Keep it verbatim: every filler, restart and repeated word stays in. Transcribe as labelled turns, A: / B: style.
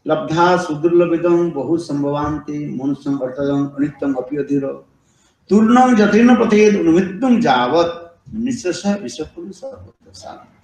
A: लब्धा सुदुर्लभितं बहु संभवान्ति मनुष्यं अर्थदं अनित्यं अपि अधीर तूर्णं जतेन पतेद उन्मित्तं जावत् निःशेष विषपुरुष सर्वतः